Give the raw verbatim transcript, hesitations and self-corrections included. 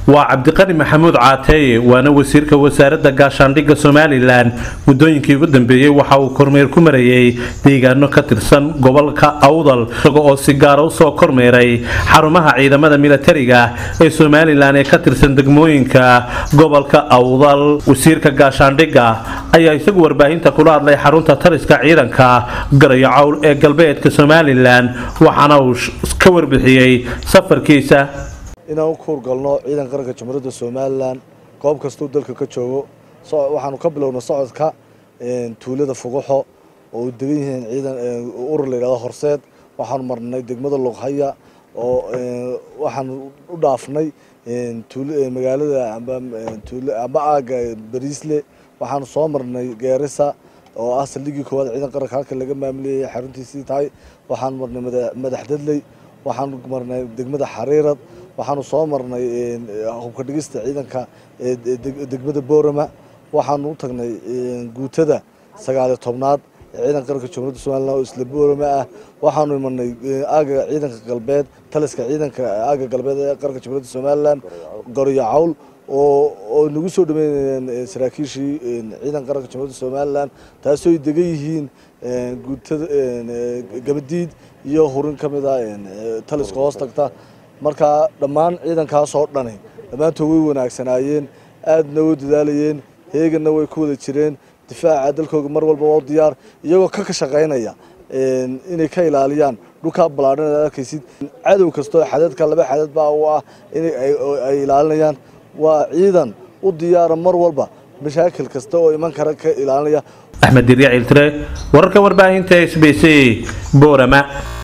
وعبدقني محمود عاتي وانا وزيرka wasaaradda gaashaandhigga Soomaaliland mudooyinkii ugu dambeeyay waxa uu kormeer ku marayay deegaano ka tirsan gobolka Awdal isagoo oo si gaar ah u soo kormeeray xarumaha ciidamada militariga ee Soomaaliland ee ka tirsan degmooyinka gobolka Awdal wasiirka gaashaandhigga ayaa isagu warbaahinta kula hadlay xarunta taliska ciidanka Garayacawl ee galbeedka Soomaaliland waxaana uu ka warbixiyay safarkiisa inaan ku hurgalno ciidan qaranka Jamhuuriyadda Soomaaliland goob kasta oo dalka ka joogo waxaanu ka bilownaa socodka een tuulada Fuguxo oo degan yihiin ciidan urur leeyahay Horseed waxaan marnay degmada Luqhaya oo waxaan u dhaafnay een tuulada magaalada amba tuulada amba aaga Bariisle waxaan soo marnay Gaarisa oo ah saldhiggii koowaad ciidan qaranka halka laga maamulayay xaruntiisii tahay waxaan marnay madaxdadley waxaan marnay degmada Xariirad waxaanu soo marnay hubka dhigista ciidanka degmada Boorama waxaanu u tagnay guutada sagaal iyo tobnaad ciidan qaranka Jamhuuriyadda Soomaaliland oo isla Boorama ah waxaanu imanay aaga ciidanka galbeed taliska ciidanka aaga galbeed ee qaranka Jamhuuriyadda Soomaaliland Garayacawl oo oo nagu soo dhameeyeen saraakiishii ciidan qaranka Jamhuuriyadda Soomaaliland taasoo ay degan yihiin guutada gabadhiid iyo hurin kamid ah taliska hoos tagta marka dhamaan ciidankaas oo dhan dhamaantood way wanaagsanaayeen aadna u dadaalayeen heegana way ku wada jireen difaaca dalkooda mar walba oo diyaar iyagoo ka ka shaqeynaya inay ka ilaaliyaan dhulka balaadhan ee arkaysid cadow kasto xadadka laba xadad baa u ah inay ay ilaalinayaan waa ciidan u diyaar mar walba mashaakil kasta oo iman kara ka ilaalinaya Axmed Diriic Iltire wararka warbaahinta S B C Boorama.